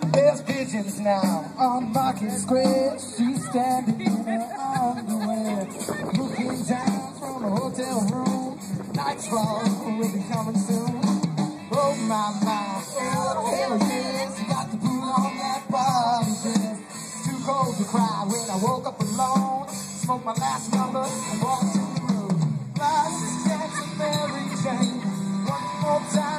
There's pigeons now on Market Square. She's standing in her underwear, looking down from a hotel room. Nightfall will be coming soon. Oh my, oh hell yes, got to put on that body dress. Too cold to cry when I woke up alone. Smoked my last number and walked in the room. Last chance of Mary Jane. One more time.